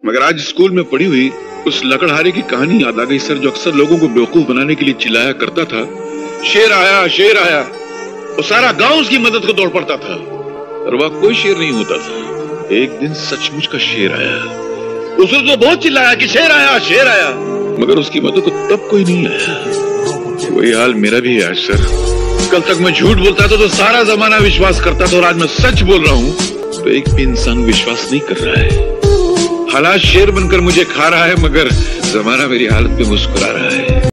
मगर आज स्कूल में पढ़ी हुई उस लकड़हारे की कहानी याद आ गई सर, जो अक्सर लोगों को बेवकूफ बनाने के लिए चिल्लाया करता था, शेर आया शेर आया। वो सारा गांव उसकी मदद को दौड़ पड़ता था, और वह कोई शेर नहीं होता था। एक दिन सचमुच का शेर आया। उसने तो बहुत चिल्लाया कि शेर आया शेर आया, मगर उसकी मदद को तब कोई नहीं आया। वही हाल मेरा भी है आज सर। कल तक मैं झूठ बोलता था तो सारा जमाना विश्वास करता था, और आज मैं सच बोल रहा हूँ तो एक भी इंसान विश्वास नहीं कर रहा है। हालात शेर बनकर मुझे खा रहा है, मगर जमाना मेरी हालत पे मुस्कुरा रहा है।